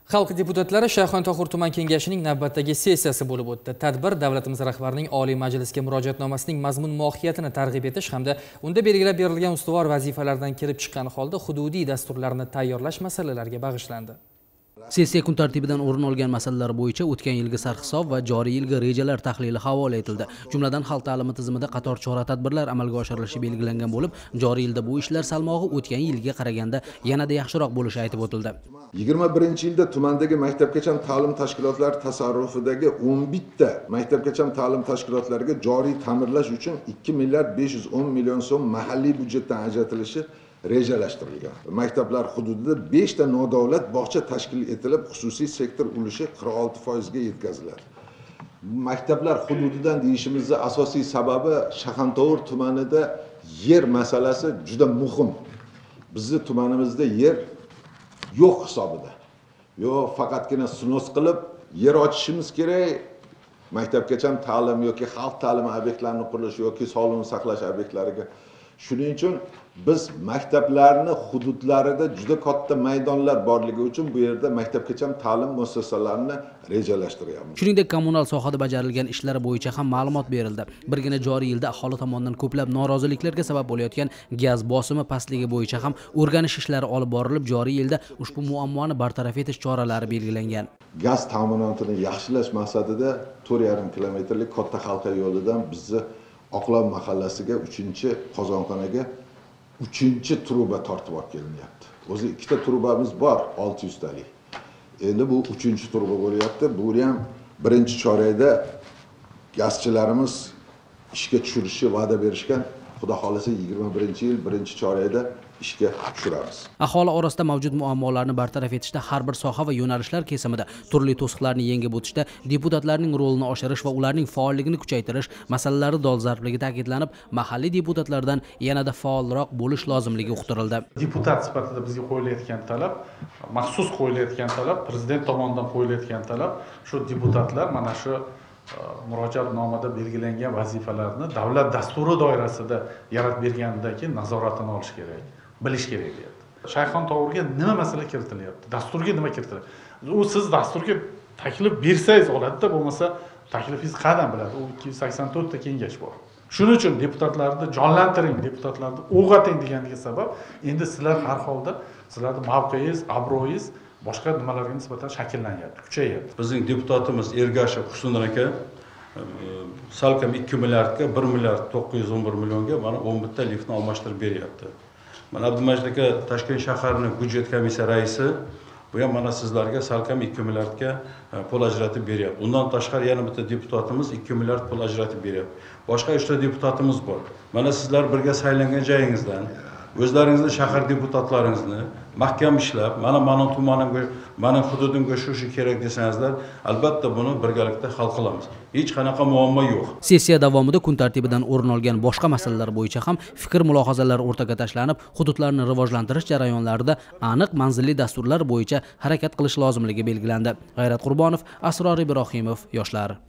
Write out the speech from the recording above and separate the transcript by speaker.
Speaker 1: Xalq deputatlari Shayxontohur tuman kengashining navbatdagi sessiyasi bo'lib o'tdi. Tadbir davlatimiz rahbarining Oliy Majlisga murojaatnomasining mazmun mohiyatini targ'ib etish hamda unda belgilab berilgan ustuvor vazifalardan kelib chiqqan holda hududiy dasturlarni tayyorlash masalalariga bag'ishlandi.
Speaker 2: Sessiya kun tartibidan o'rin olgan masalalar bo'yicha o'tgan yilgi sarhisob va joriy yilgi rejalar tahlili havola etildi. Jumladan xalq ta'limi tizimida qator chora-tadbirlar amalga oshirilishi belgilangan bo'lib, joriy yilda bu ishlar salmog'i o'tgan yilga qaraganda yanada yaxshiroq bo'lishi aytib o'tildi.
Speaker 3: 21-yilda tumandagi maktabgacha ta'lim tashkilotlari tasarrufidagi 11 ta maktabgacha ta'lim tashkilotlariga joriy ta'mirlash uchun 2 milliard 510 million so'm mahalliy byudjetdan ajratilishi rejalashtirilgan. Maktablar hududida 5 ta nodavlat bog'cha tashkil etilib, xususiy sektor ulushi 46% ga yetkaziladi. Maktablar hududidan deyishimizning asosiy sababi Shayxontohur tumanida yer masalasi juda muhim. Bizning tumanimizda yer yo'q hisobida. Faqatgina snos qilib yer ochishimiz kerak. Maktabgacha ta'lim yoki xalq ta'limi obyektlarini qurish yoki sog'liqni saqlash obyektlariga. Shuning uchun biz maktablarni hududlarida juda katta maydonlar borligi uchun bu yerda maktabgacha ta'lim muassasalarini rejalashtiryapmiz.
Speaker 2: Shuningdek, kommunal sohada bajarilgan ishlar bo'yicha ham ma'lumot berildi. Birgina joriy yilda aholi tomonidan ko'plab noroziliklarga sabab bo'layotgan gaz bosimi pastligi bo'yicha ham o'rganish ishlari olib borilib, joriy yilda ushbu muammoni bartaraf etish choralari belgilangan.
Speaker 3: Gaz ta'minotini yaxshilash maqsadida 4,5 kilometrlik katta halqa yo'lidan bizni Oqlov mahallasiga 3-qozonxonaga 3-truba tortib olib kelinyapti. O'zi 2 ta trubamiz bor, 600 talik. Endi bu 3-truba bo'lyapti. Bu ham birinchi chorakda gazchilarimiz ishga tushirishi va'da berishgan. Xudo xolasa 21-yil birinchi chorakda ishga tushiramiz.
Speaker 2: Aholi orasida mavjud muammolarni bartaraf etishda har bir soha va yo'nalishlar kesimida turli to'siqlarni yengib o'tishda deputatlarning rolini oshirish va ularning faolligini kuchaytirish masalalari dolzarbligi ta'kidlanib, mahalliy deputatlardan yanada faolroq bo'lish lozimligi uqtirildi.
Speaker 4: Deputat sifatida bizga qo'yilayotgan talab, maxsus qo'yilayotgan talab, prezident tomonidan qo'yilayotgan talab, shu deputatlar mana shu murojaatnomada belgilangan vazifalarni davlat dasturi doirasida yaratib berganidagi nazoratini olish kerak, bilish kerak deyapti. Shayxontohurga nima masala kiritilyapti? Dasturga nima kiritilyapti? U siz dasturga taklif bersangiz oladi-da, bo'lmasa taklifingiz qanday biladi? U 284 ta kengash bor. Shuning uchun deputatlarni jonlantiring, deputatlarni o'g'ating deganiga sabab, endi sizlar har holda sizlarning mavqeingiz, obro'yingiz boshqa nimalarga nisbatan shakllanyapti, kuchayapti.
Speaker 5: Bizning deputatimiz Ergashev Husnudin aka salkam 2 milliardga 1 milliard 911 millionga mana 11 ta liftni almashtirib beryapti. Mana Abdumajid aka Toshkent shaharining byudjet komissiya raisi bu ham mana sizlarga salkam 2 milliardga pul ajratib beryapti. Undan tashqari yana bitta deputatimiz 2 milliard pul ajratib beryapti. Boshqa 3 ta deputatimiz bor. Mana sizlar birga saylangan joyingizdan o'zlaringizni shahar deputatlaringizni mahkam ishlab, mana tumanimga, mana hududimga shu kerak desangizlar, albatta buni birgalikda hal qilamiz. Hech qanaqa muammo yo'q.
Speaker 2: Sessiya davomida kun tartibidan o'rin olgan boshqa masalalar bo'yicha ham fikr-mulohazalar o'rtaga tashlanib, hududlarni rivojlantirish jarayonlarida aniq manzilli dasturlar bo'yicha harakat qilish lozimligi belgilandi. G'ayrat Qurbonov, Asror Ibrohimov, yoshlar.